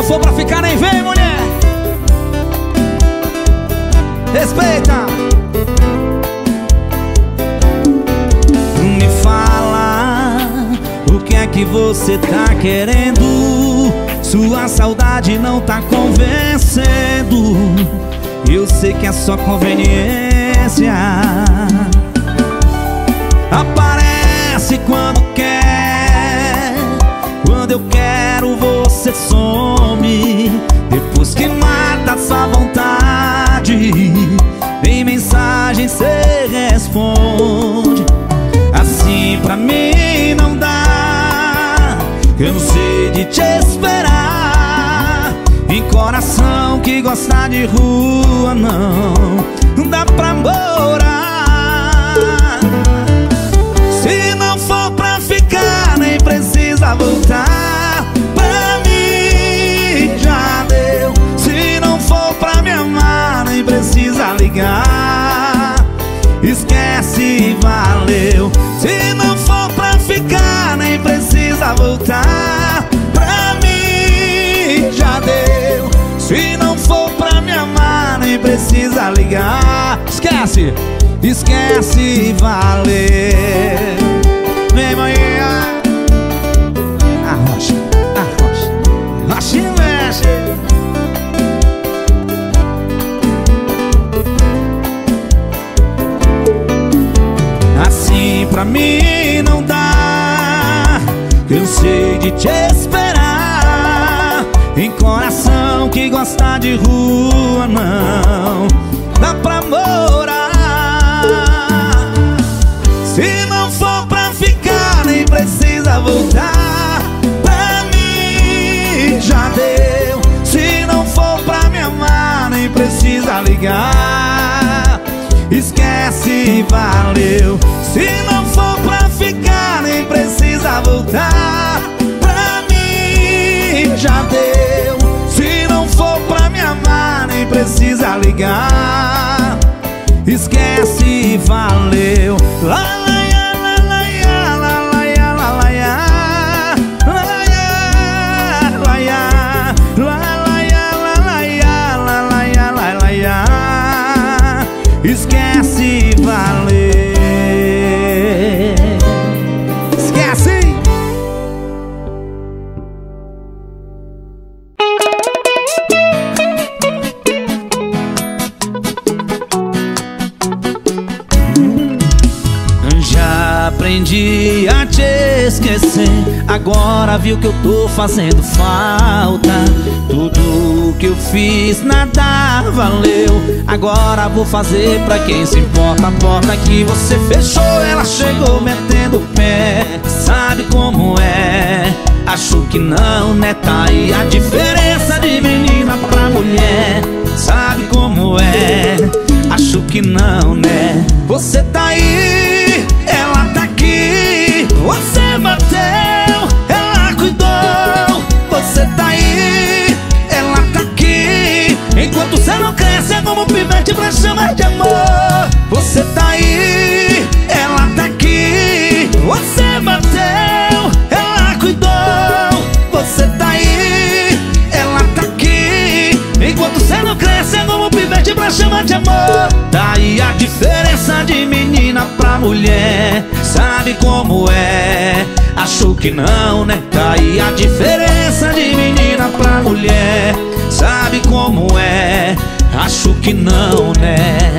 for pra ficar, nem vem, mulher. Respeita. Me fala, o que é que você tá querendo? Sua saudade não tá convencendo. Eu sei que é só conveniência. Aparece quando quer, quando eu quero você some. Depois que mata sua vontade, em mensagem cê responde. Assim pra mim não dá, cansei de te esperar. Em coração que gosta de rua não dá pra morar. Se não for pra ficar, nem precisa voltar. Pra mim já deu. Se não for pra me amar, nem precisa ligar. Esquece e valeu. Se não for pra ficar, nem precisa voltar. Pra mim já deu. Se não for pra me amar, nem precisa ligar. Esquece, esquece e valeu. Vem, manhã. Arrocha, arrocha, arrocha e mexe. Assim pra mim não dá, cansei de te esperar. Em coração que gosta de rua não dá pra morar. Se não for pra ficar, nem precisa voltar. Pra mim já deu. Se não for pra me amar, nem precisa ligar. Esquece e valeu. Se não for pra ficar, nem precisa voltar. Pra mim já deu. Se não for pra me amar, nem precisa ligar. Esquece e valeu. La la ya, la la ya, la la ya, la la ya, la la ya, la ya, la la ya, la la ya, la la ya, la la ya. Esquece e valeu. Esquece. Já aprendi a te esquecer. Agora viu que eu tô fazendo falta. Tudo que eu fiz nada valeu. Agora vou fazer pra quem se importa. A porta que você fechou, ela chegou metendo o pé. Sabe como é? Acho que não, né? Tá aí a diferença de menina pra mulher. Sabe como é? Acho que não, né? Você tá aí, ela tá aqui. Você bateu, ela cuidou. Você tá aí, ela tá aqui. Enquanto você não cresce, é como pivete pra chamar de amor. Você tá aí, ela tá aqui. Você bateu, ela cuidou. Você tá aí, ela tá aqui. Enquanto você não cresce, é como pivete pra chamar de amor. Daí a diferença de menina pra mulher. Sabe como é? Achou que não, né? Daí a diferença de menina pra mulher. Sabe como é? Acho que não, né?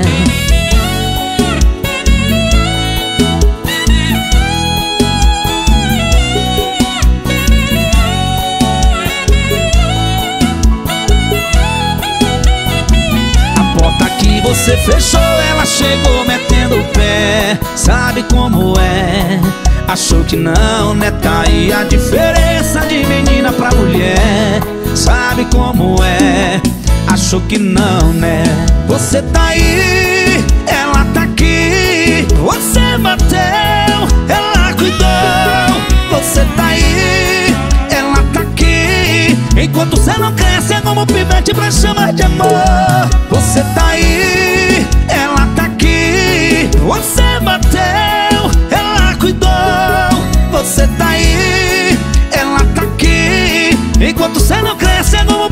A porta que você fechou, ela chegou metendo o pé. Sabe como é? Achou que não, né? Tá aí a diferença de menina pra mulher. Sabe como é? Achou que não, né? Você tá aí, ela tá aqui. Você bateu, ela cuidou. Você tá aí, ela tá aqui. Enquanto você não cresce, é como pivete pra chamar de amor. Você tá aí, ela tá aqui. Você bateu, ela cuidou. Você tá aí, ela tá aqui. Enquanto você não cresce, é como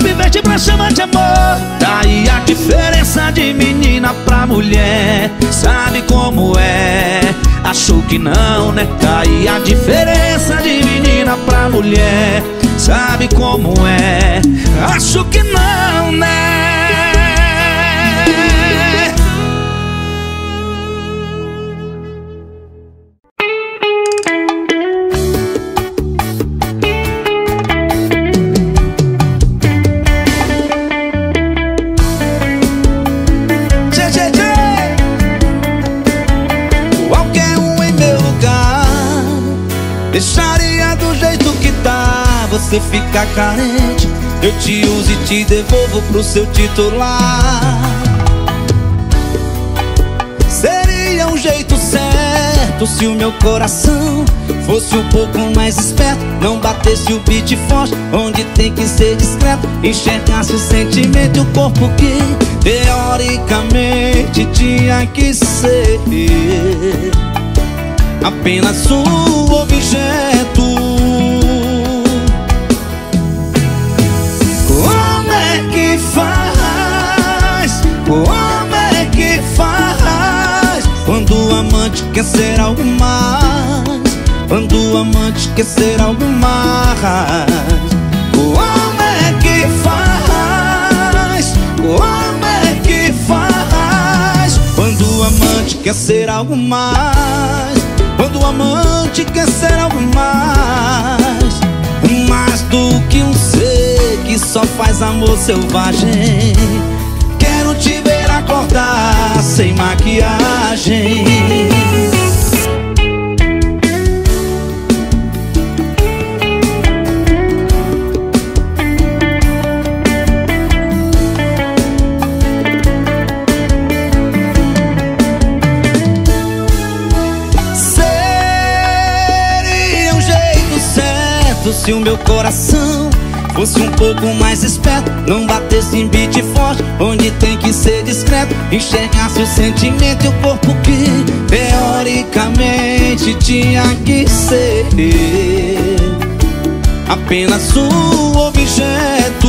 diferença de menina pra mulher. Sabe como é? Achou que não, né? Tá aí a diferença de menina pra mulher. Sabe como é? Acho que não, né? Qualquer um em meu lugar deixaria do jeito que tá. Você fica carente, eu te uso e te devolvo pro seu titular. Seria um jeito certo se o meu coração fosse um pouco mais esperto, não batesse o beat forte onde tem que ser discreto, enxergasse o sentimento e o corpo que teoricamente tinha que ser apenas um objeto. Como é que faz? Como é que faz quando o amante quer ser algo mais? Quando o amante quer ser algo mais? Como é que faz? Como é que faz quando o amante quer ser algo mais? Quando o amante quer ser algo mais, mais do que um ser que só faz amor selvagem. Quero te ver acordar sem maquiagem. Se o meu coração fosse um pouco mais esperto, não batesse em beat forte onde tem que ser discreto, enxergasse o sentimento e o corpo que teoricamente tinha que ser apenas um objeto.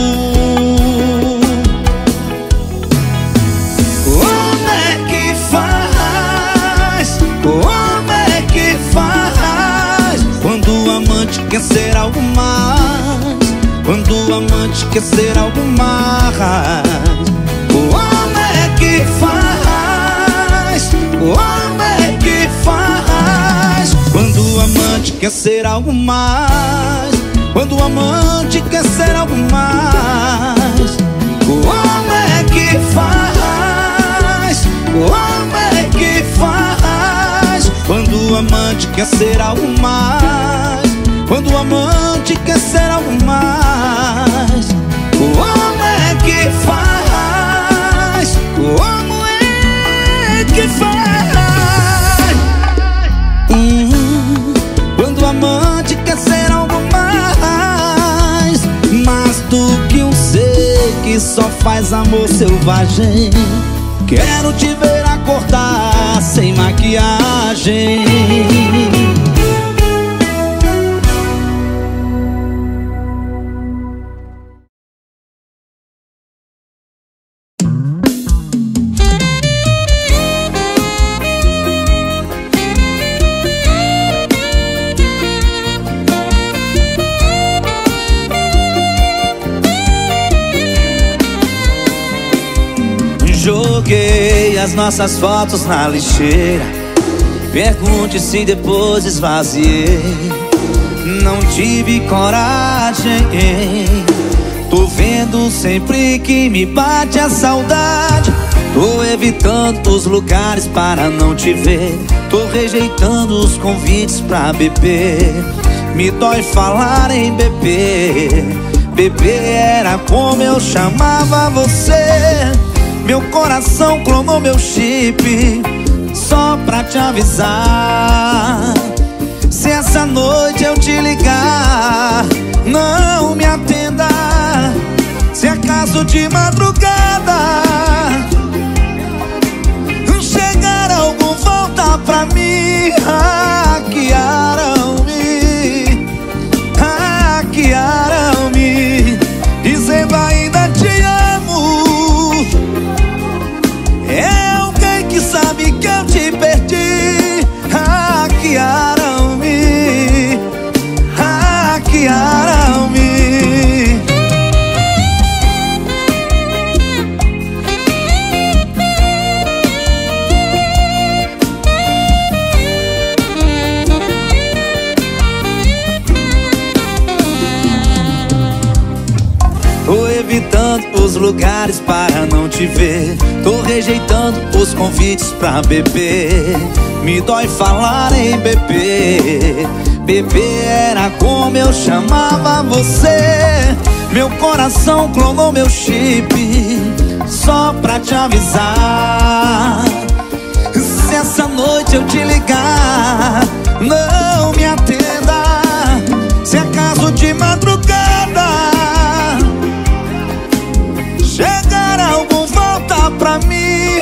Como é que faz? Como é que faz quando o amante quer ser algo mais? Quando o amante quer ser algo mais? Como é que faz? Como é que faz quando o amante quer ser algo mais? Quando o amante quer ser algo mais? Como é que faz? Como é que faz quando o amante quer ser algo mais? Quando o amante quer ser algo mais? Como é que faz? Como é que faz? Quando o amante quer ser algo mais, mais do que um ser que só faz amor selvagem. Quero te ver acordar sem maquiagem. Joguei as nossas fotos na lixeira. Pergunte se depois esvaziei. Não tive coragem. Tô vendo sempre que me bate a saudade. Tô evitando os lugares para não te ver. Tô rejeitando os convites pra beber. Me dói falar em beber. Beber era como eu chamava você. Meu coração clonou meu chip só pra te avisar. Se essa noite eu te ligar, não me atenda. Se acaso de madrugada chegar algum volta pra mim, hackearam-me, dizendo ainda te amo. os lugares para não te ver. Tô rejeitando os convites pra beber. Me dói falar em beber. Beber era como eu chamava você. Meu coração clonou meu chip só pra te avisar. Se essa noite eu te ligar, não me atenda. Se acaso de madrugada chegar algum, volta pra mim.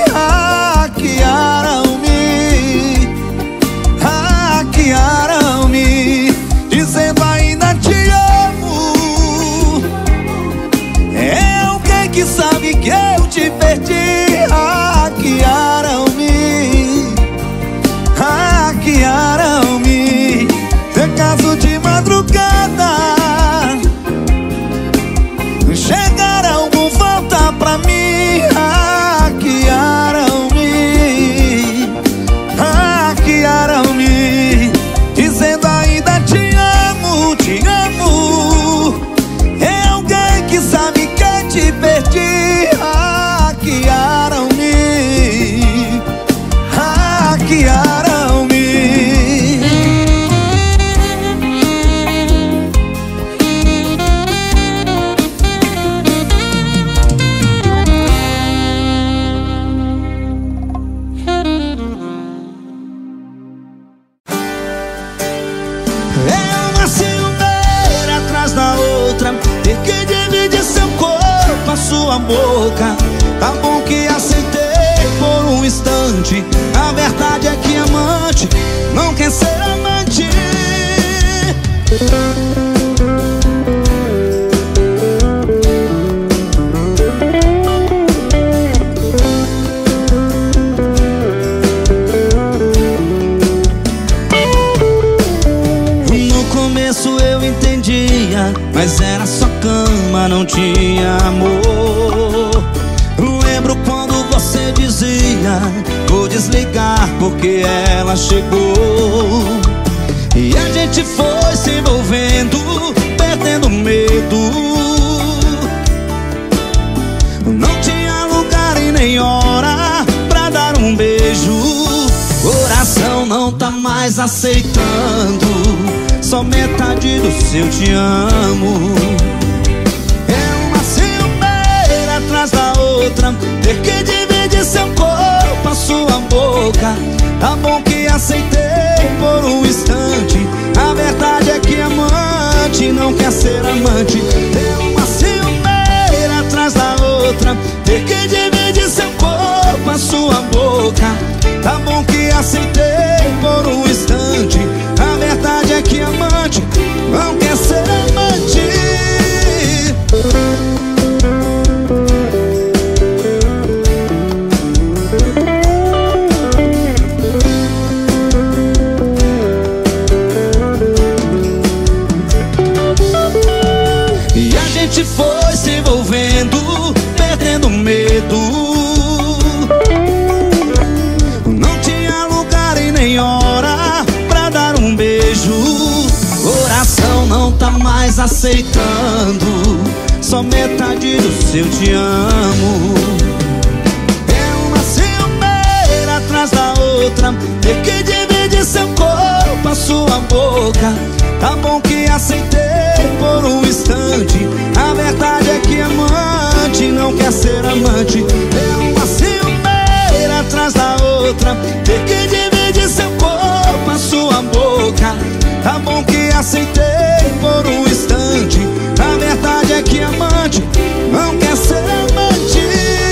Hackearam-me, dizendo ainda te amo. É alguém que sabe que eu te perdi. Hackearam-me, se caso de madrugada chegar algum, volta pra mim. Hackearam-me, dizendo ainda te amo, te amo. É alguém que sabe que te perdi. Hackearam-me, hackearam-me. Ter que dividir seu corpo, a sua boca. Tá bom que aceitei por um instante. A verdade é que amante não quer ser amante. No começo eu entendia, mas era só cama, não tinha amor. Lembro quando você dizia: vou desligar porque ela chegou. E a gente foi se envolvendo, perdendo medo. Não tinha lugar e nem hora pra dar um beijo. Coração não tá mais aceitando só metade do seu te amo. É uma ciumeira atrás da outra, ter que dividir seu corpo, a sua boca. Tá bom que aceitei por um instante. A verdade é que amante não quer ser amante. É uma ciumeira atrás da outra, ter que dividir seu corpo, a sua boca. Tá bom que aceitei por um instante. A verdade é que amante não quer ser amante. E a gente foi se envolvendo, perdendo medo. Não tinha lugar e nem hora pra dar um beijo. Coração não tá mais aceitando só metade do seu te amo. É uma ciumeira atrás da outra, ter que dividir seu corpo, a sua boca. Tá bom que aceitei por um instante. A verdade é que amante não quer ser amante. É uma ciumeira atrás da outra, ter que dividir seu corpo, a sua boca. Tá bom que aceitei por um instante. A verdade é que amante não quer ser amante.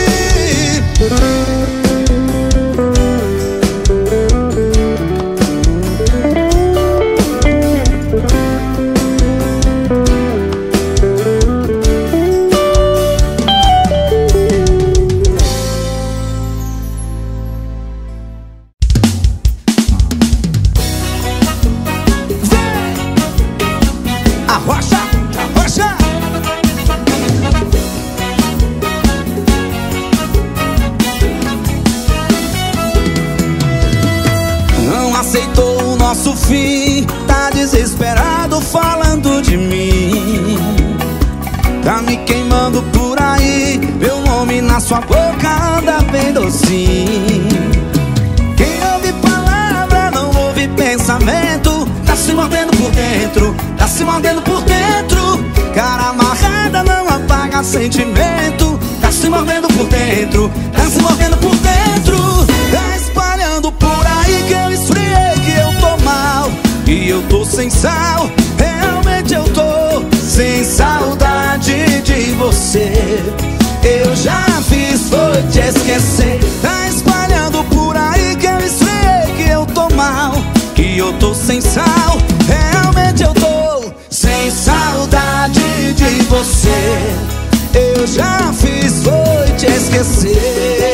Aceitou o nosso fim, tá desesperado falando de mim. tá me queimando por aí. Meu nome na sua boca anda bem docinho. Quem ouve palavra não ouve pensamento. Tá se mordendo por dentro, tá se mordendo por dentro. Cara amarrada não apaga sentimento. Tá se mordendo por dentro, tá se mordendo por dentro. Tá espalhando por aí que eu esfriei, que eu tô mal, e eu tô sem sal. Realmente eu tô sem saudade de você. Eu já fiz, foi te esquecer. Tá espalhando por aí que eu esfriei, que eu tô mal, que eu tô sem sal. Realmente eu tô sem saudade de você. Eu já fiz, foi te esquecer.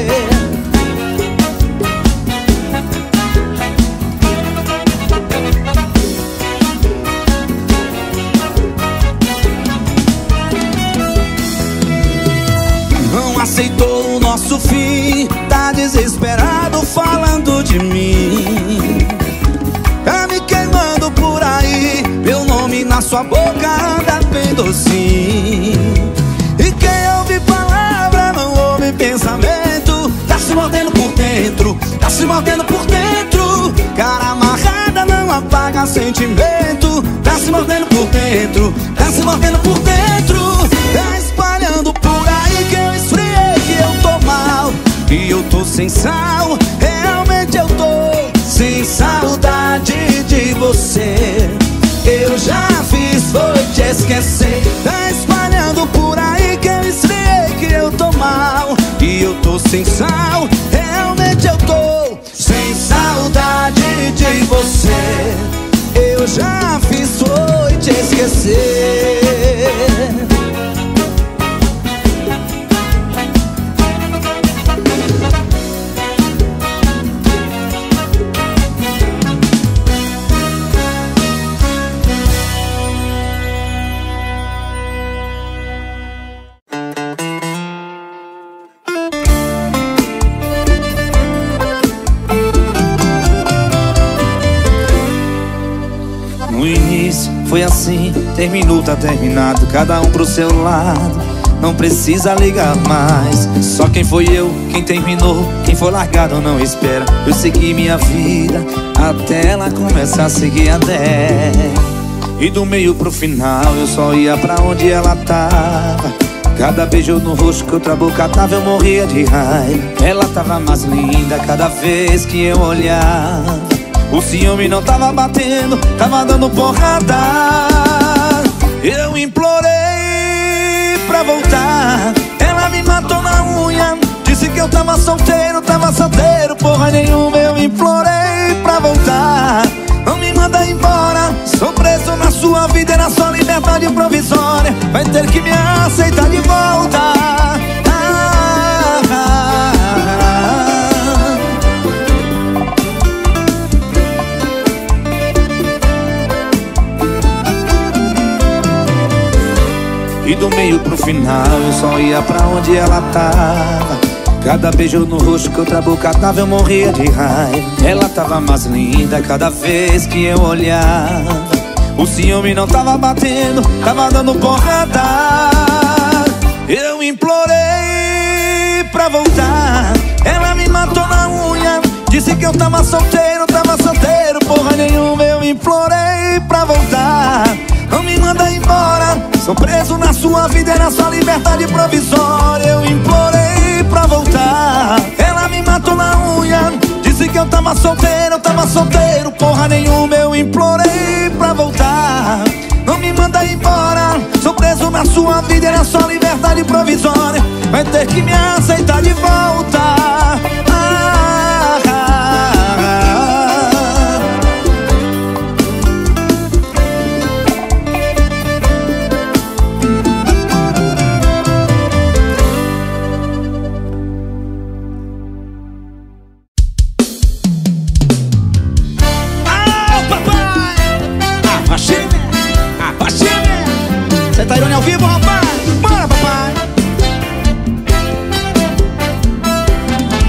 Não aceitou o nosso fim, tá desesperado falando de mim. Tá me queimando por aí, meu nome na sua boca anda bem docinho. E quem ouve palavra não ouve pensamento. Tá se mordendo por dentro, tá se mordendo por dentro. Cara amarrada não apaga sentimento. Tá se mordendo por dentro, tá se mordendo por dentro. Tá espalhando por aí que eu esfriei, que eu tô mal, e eu tô sem sal. Realmente eu tô sem saudade de você. Eu já fiz, foi te esquecer. Tá espalhando por aí que eu esfriei, que eu tô mal, e eu tô sem sal. Realmente eu tô sem saudade de você. Eu já fiz, foi te esquecer. Foi assim, terminou, tá terminado, cada um pro seu lado. Não precisa ligar mais. Só quem foi eu, quem terminou, quem foi largado não espera. Eu segui minha vida até ela começar a seguir a dela. E do meio pro final eu só ia pra onde ela tava. Cada beijo no rosto que outra boca tava eu morria de raiva. Ela tava mais linda cada vez que eu olhava. O ciúme não tava batendo, tava dando porrada. Eu implorei pra voltar, ela me matou na unha. Disse que eu tava solteiro, porra nenhuma. Eu implorei pra voltar, não me manda embora. Sou preso na sua vida, era só liberdade provisória. Vai ter que me aceitar de volta. E do meio pro final eu só ia pra onde ela tava. Cada beijo no rosto que outra boca dava eu morria de raiva. Ela tava mais linda cada vez que eu olhava. O ciúme não tava batendo, tava dando porrada. Eu implorei pra voltar, ela me matou na unha. Disse que eu tava solteiro, porra nenhuma. Eu implorei pra voltar, não me manda embora. Sou preso na sua vida, era só liberdade provisória. Eu implorei pra voltar, ela me matou na unha. Disse que eu tava solteiro, porra nenhuma. Eu implorei pra voltar, não me manda embora. Sou preso na sua vida, era só liberdade provisória. Vai ter que me aceitar de volta. Tairone ao vivo, rapaz. Bora, papai.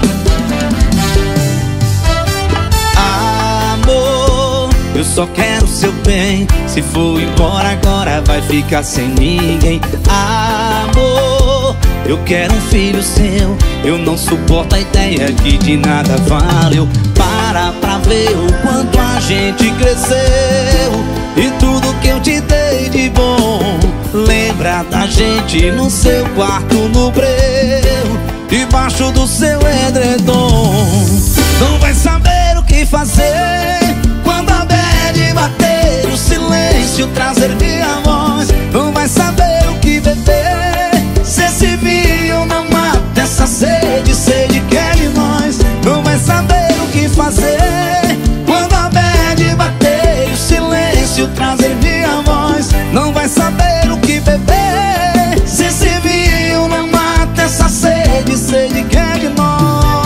Amor, eu só quero seu bem. Se for embora agora vai ficar sem ninguém. Amor, eu quero um filho seu. Eu não suporto a ideia que de nada valeu. Para pra ver o quanto a gente cresceu e tudo que eu te dei de bom. Lembra da gente no seu quarto no breu, debaixo do seu edredom. Não vai saber o que fazer quando a bad bater, o silêncio trazer minha voz. Não vai saber o que beber se esse vinho não mata essa sede, sede que é de nós. Não vai saber o que fazer quando a bad bater, o silêncio trazer minha voz. Não vai saber o que beber se esse vinho não mata essa sede, sede que é de nós.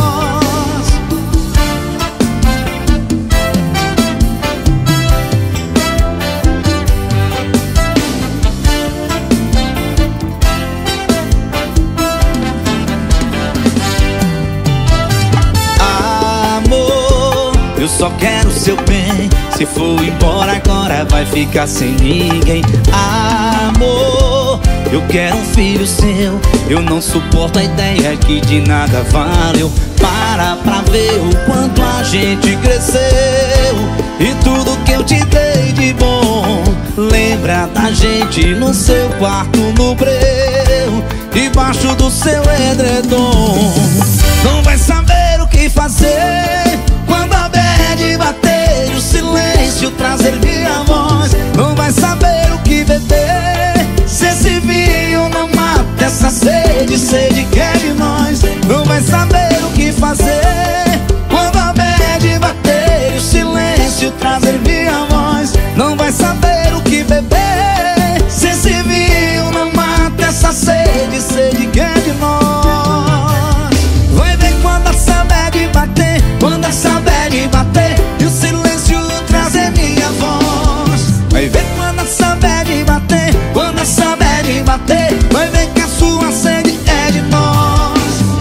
Eu só quero o seu bem. Se for embora agora vai ficar sem ninguém. Amor, eu quero um filho seu. Eu não suporto a ideia que de nada valeu. Para pra ver o quanto a gente cresceu e tudo que eu te dei de bom. Lembra da gente no seu quarto no breu, debaixo do seu edredom. Não vai saber o que fazer quando a bad bater, o silêncio trazer minha voz. Não vai saber o que beber se esse vinho não mata essa sede, sede que é de nós. Não vai saber o que fazer quando a bad bater, o silêncio trazer minha voz. Não vai saber o que beber se esse vinho não mata essa sede, sede que é de nós. Vai ver quando essa bad bater, quando essa bad bater e o silêncio trazer minha voz. Vai ver quando essa bad bater, quando essa bad bater, vai ver que a sua sede é de nós.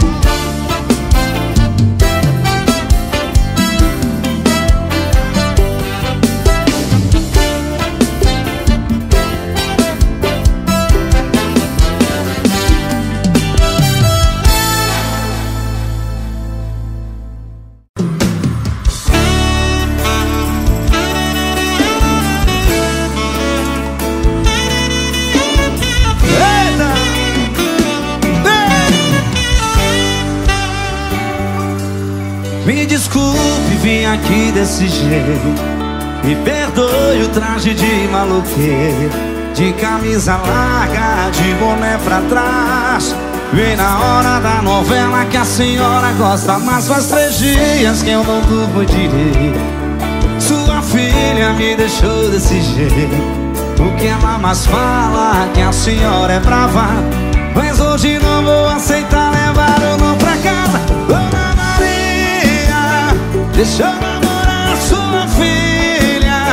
Me desculpe, vim aqui desse jeito. Me perdoe o traje de maluqueiro, de camisa larga, de boné pra trás. Vem na hora da novela que a senhora gosta, mas faz 3 dias que eu não durmo direito. Sua filha me deixou desse jeito. O que ela mais fala é que a senhora é brava, mas hoje não vou aceitar levar o não pra casa. Dona Maria, deixa eu namorar sua filha.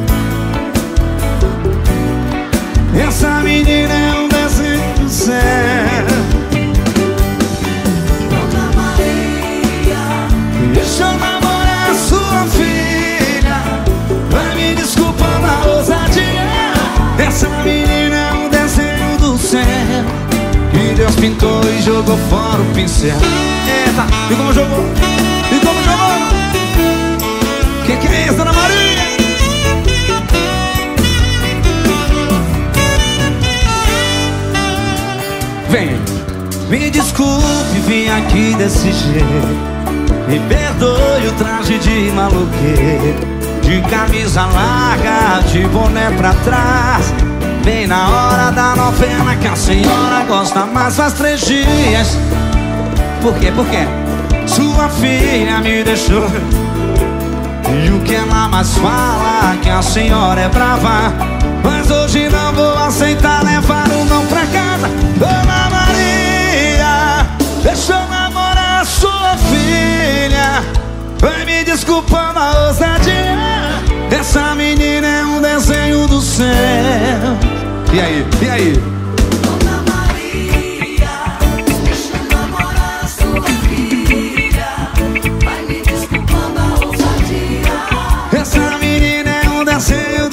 Essa menina é um desenho do céu. Dona Maria, deixa eu namorar sua filha. Vai me desculpando a ousadia. Essa menina é um desenho do céu que Deus pintou e jogou fora o pincel. Eita, e como jogou? E como jogou? Que é isso, Dona Maria? Vem, me desculpe, vim aqui desse jeito. Me perdoe o traje de maluqueiro, de camisa larga, de boné pra trás. Bem na hora da novela que a senhora gosta, mas faz 3 dias. Por quê? Por quê? Sua filha me deixou. E o que ela mais fala é que a senhora é brava, mas hoje não vou aceitar levar o não pra casa. Dona Maria, deixa eu namorar sua filha. Vai me desculpando a ousadia. Essa menina é um desenho do céu. E aí? E aí? Dona Maria, deixa eu namorar sua filha. Vai me desculpando a ousadia. Essa menina é um desenho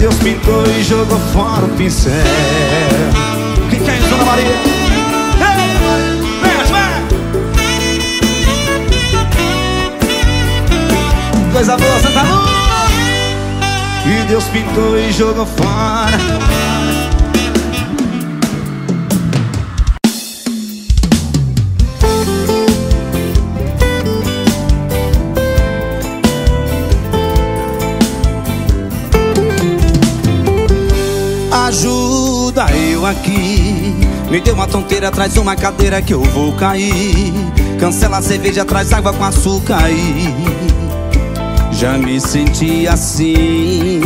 Deus pintou e jogou fora o pincel. Quem quer isso, Dona Maria? Coisa boa, Santa Luz. Que Deus pintou e jogou fora. Ajuda eu aqui. Me deu uma tonteira, traz uma cadeira que eu vou cair. Cancela a cerveja, traz água com açúcar aí. Já me senti assim.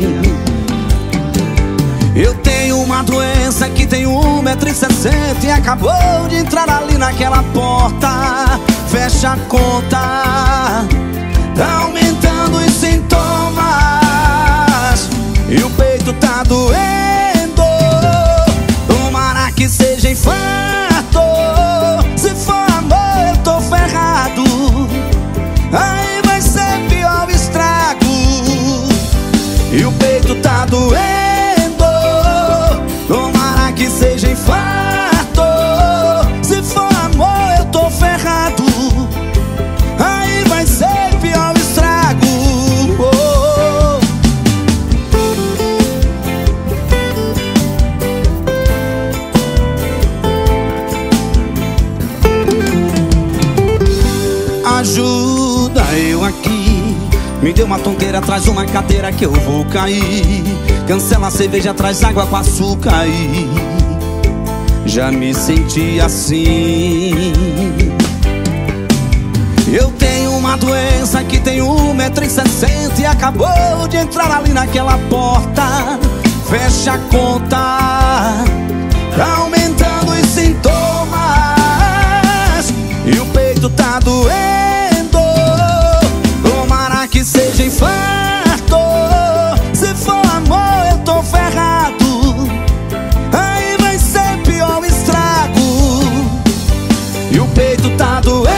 Eu tenho uma doença que tem 1,60 m e acabou de entrar ali naquela porta. Fecha a conta, tá aumentando os sintomas e o peito tá doendo. Tomara que seja infarto. Se for amor eu tô ferrado. Aí vai ser pior o estrago. E o peito tá doendo. Tomara que seja infarto. Se for amor eu tô ferrado. Aí vai ser pior o estrago. Ajuda eu aqui. Me deu uma tonteira, traz uma cadeira que eu vou cair. Cancela a cerveja, traz água com açúcar aí. Já me senti assim. Eu tenho uma doença que tem 1,60 m e acabou de entrar ali naquela porta. Fecha a conta, tá aumentando os sintomas e o peito tá doendo. Tomara que seja infarto. Se for amor eu tô ferrado. Aí vai ser pior o estrago. E o peito tá doendo.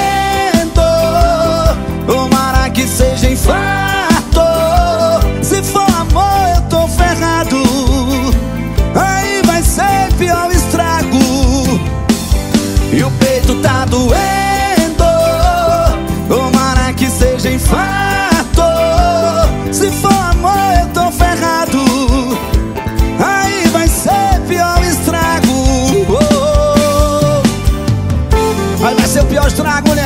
Tomara que seja infarto. Se for amor eu tô ferrado. Aí vai ser pior o estrago. E o peito tá doendo. Tomara que seja infarto. Se for amor eu tô ferrado. Aí vai ser pior o estrago. Aí vai ser o pior estrago, mulher.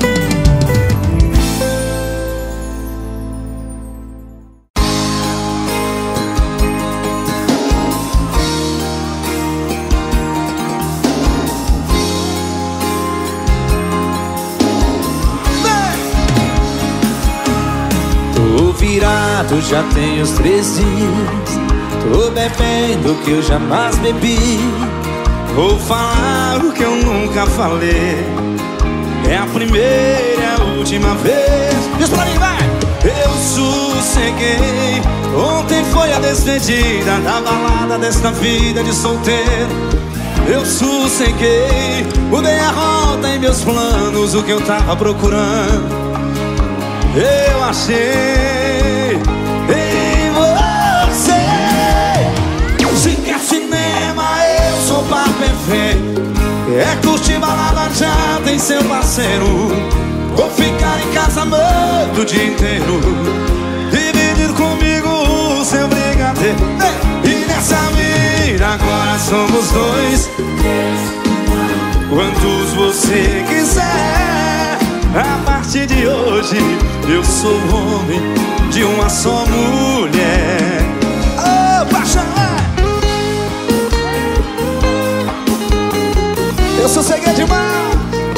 Virado já tem os 3 dias. Tô bebendo o que eu jamais bebi. Vou falar o que eu nunca falei. É a primeira e a última vez. Diz pra mim, vai! Eu sosseguei. Ontem foi a despedida da balada desta vida de solteiro. Eu sosseguei. Mudei a rota em meus planos, o que eu tava procurando eu achei em você. Se quer cinema, eu sou par perfeito. É curtir balada, já tem seu parceiro. Vou ficar em casa amando o dia inteiro. Dividir comigo o seu brigadeiro. E nessa vida agora somos 2. Quantos você quiser. A partir de hoje eu sou homem de uma só mulher. Oh, paixão! Eu sosseguei demais.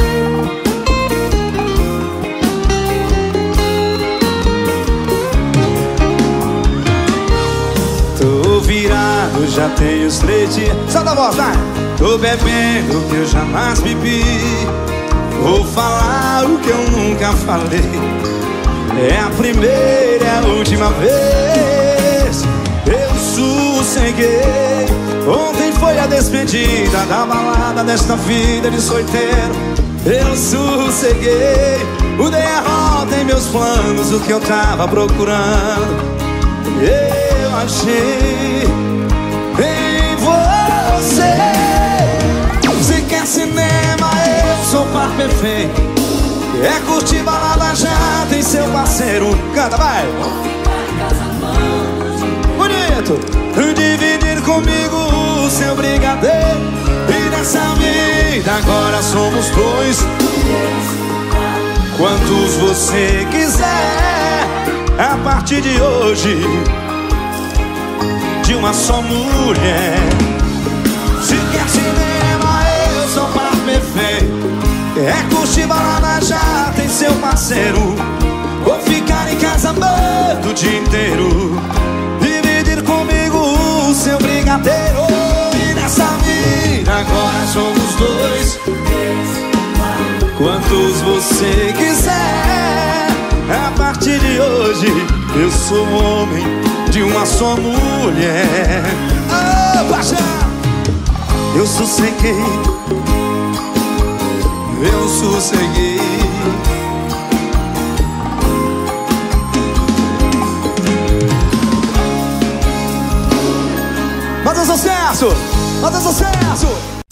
Tô virado, já tem os 3 dias. Solta a voz, vai! Tô bebendo o que eu jamais bebi. Vou falar o que eu nunca falei. É a primeira e a última vez. Eu sosseguei. Ontem foi a despedida da balada desta vida de solteiro. Eu sosseguei. Mudei a rota em meus planos, o que eu tava procurando eu achei em você. Se quer cinema, eu sou par perfeito. É curtir balada, já tem seu parceiro. Canta, vai! Bonito! Dividir comigo o seu brigadeiro. E nessa vida agora somos dois. Quantos você quiser. A partir de hoje, de uma só mulher. Se quer cinema, eu sou par perfeito. É curtir balada, já tem seu parceiro. Vou ficar em casa morto o dia inteiro. Dividir comigo o seu brigadeiro. E nessa vida agora somos dois. Quantos você quiser. A partir de hoje eu sou homem de uma só mulher. Oh, paixão! Eu sosseguei. Eu sosseguei. Manda sucesso! Manda sucesso!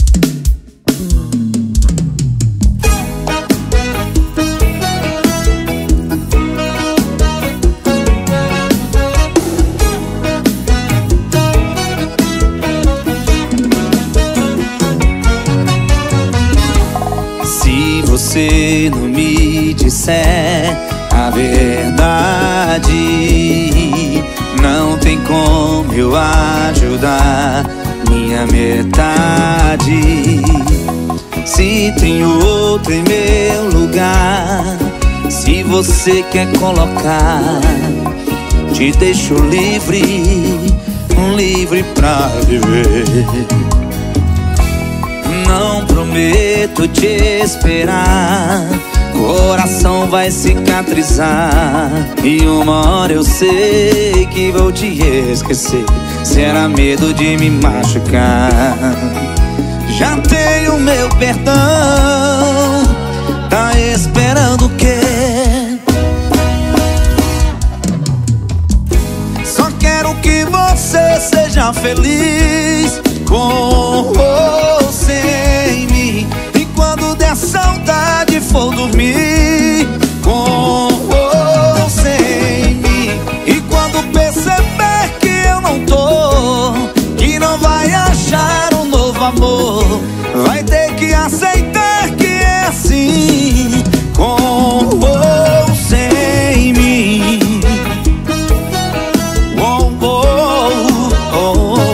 Se você não me disser a verdade, não tem como eu ajudar minha metade. Se tem outro em meu lugar, se você quer colocar, te deixo livre, livre pra viver. Não prometo te esperar, coração vai cicatrizar. E uma hora eu sei que vou te esquecer. Será medo de me machucar. Já tenho meu perdão. Tá esperando o quê? Só quero que você seja feliz com ou sem mim. E quando der saudade for dormir com ou sem mim. E quando perceber que eu não tô, que não vai achar um novo amor, vai ter que aceitar que é assim, com ou sem mim. Oh, oh, oh, oh.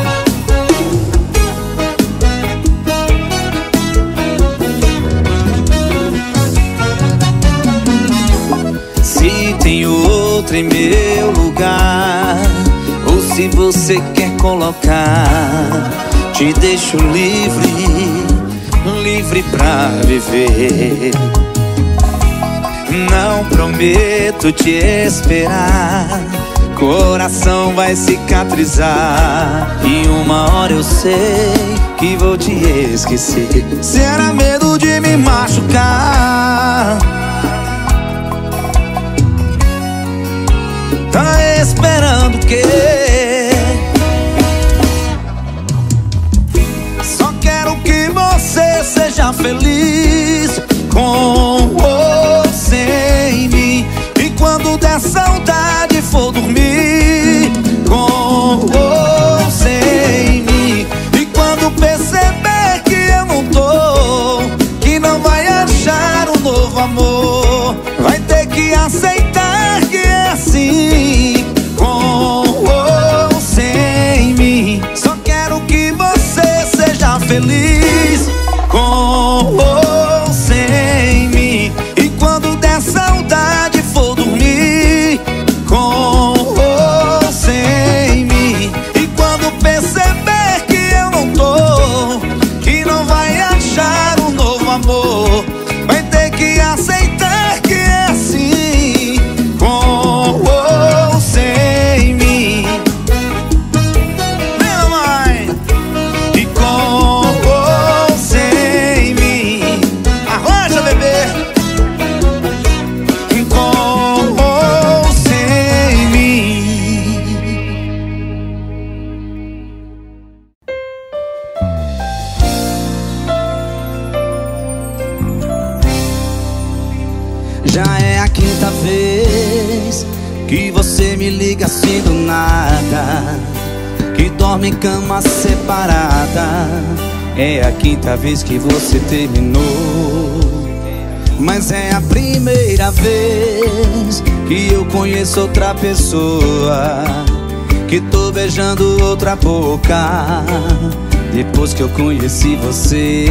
Se tem outro em meu lugar, ou se você quer colocar, te deixo livre, livre pra viver. Não prometo te esperar, coração vai cicatrizar. E uma hora eu sei que vou te esquecer. Será medo de me machucar. Tá esperando o quê? Só quero que você seja feliz com ou sem mim. E quando der saudade for dormir com ou sem mim. E quando perceber que eu não tô, que não vai achar um novo amor, vai ter que aceitar que é assim, com você me liga assim do nada, que dorme em cama separada. É a quinta vez que você terminou, mas é a primeira vez que eu conheço outra pessoa, que tô beijando outra boca depois que eu conheci você.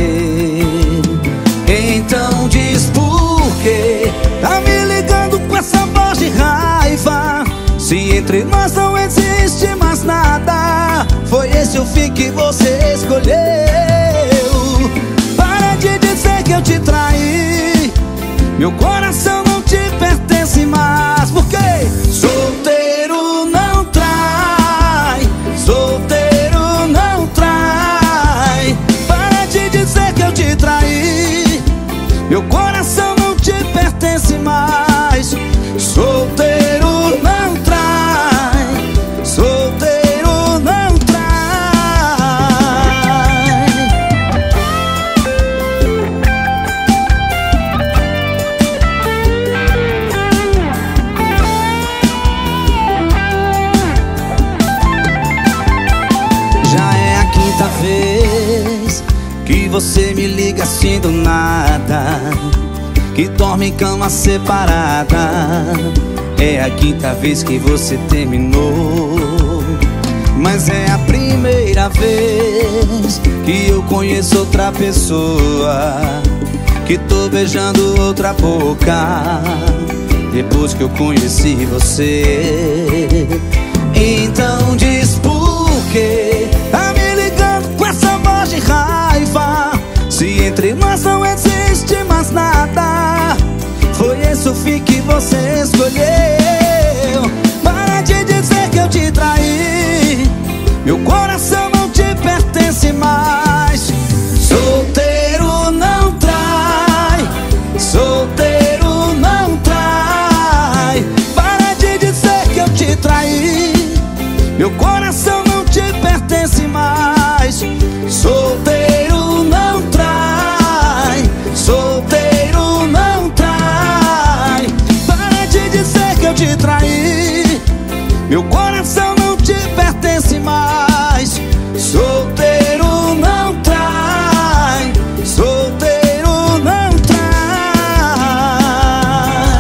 Então diz por que tá me ligando com essa voz de raiva, se entre nós não existe mais nada. Foi esse o fim que você escolheu. Para de dizer que eu te traí, meu coração não te pertence mais. Porque solteiro não trai, solteiro não trai. Para de dizer que eu te traí, meu coração não te pertence mais. Solteiro não trai, solteiro não trai. Já é a quinta vez que você me liga assim do nada, que dorme em cama separada. É a quinta vez que você terminou, mas é a primeira vez que eu conheço outra pessoa, que tô beijando outra boca depois que eu conheci você. Então diz por que tá me ligando com essa voz de raiva, se entre nós não existe mais nada. Foi esse o fim que você escolheu. Para de dizer que eu te traí, meu coração não te pertence mais. Solteiro não trai, solteiro não trai. Para de dizer que eu te traí, meu coração não te pertence mais. Solteiro não trai, solteiro não trai. Para de dizer que eu te traí, meu coração não te pertence mais. Solteiro não trai, solteiro não trai.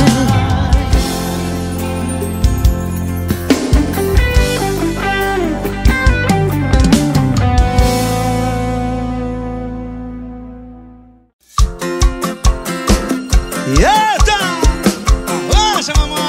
Eita! Arrocha, mamãe!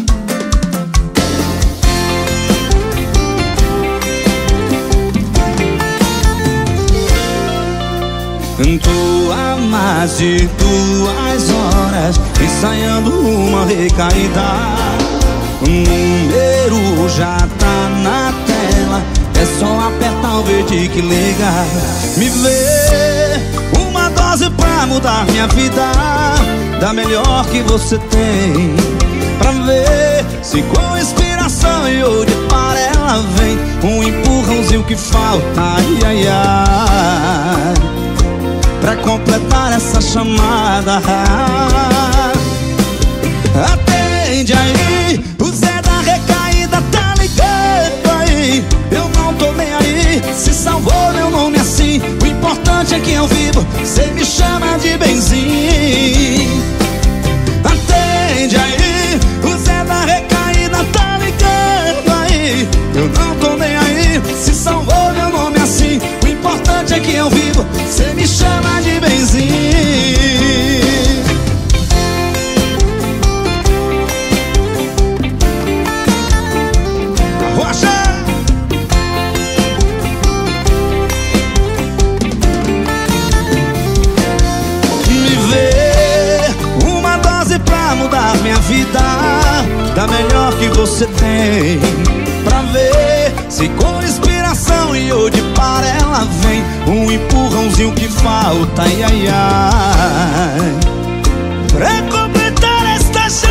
Tô há mais de 2 horas ensaiando uma recaída. O número já tá na tela, é só apertar o verde que liga. Me vê uma dose pra mudar minha vida, da melhor que você tem, pra ver se com inspiração e ou de par ela vem. Um empurrãozinho que falta, ai, ai, ai, pra completar essa chamada. Atende aí, o Zé da recaída tá ligando aí. Eu não tô nem aí, se salvou meu nome assim. O importante é que eu vivo, cê me chama de benzinho. Atende aí, o Zé da recaída tá ligando aí. Eu não tô nem aí, se salvou meu nome assim. O importante é que eu vivo, cê me chama de benzinho. Rocha! Me vê uma dose pra mudar minha vida, da melhor que você tem, pra ver se com inspiração e ou de par ela vem. Um empurrãozinho que falta, ai, ai, ai, pra completar esta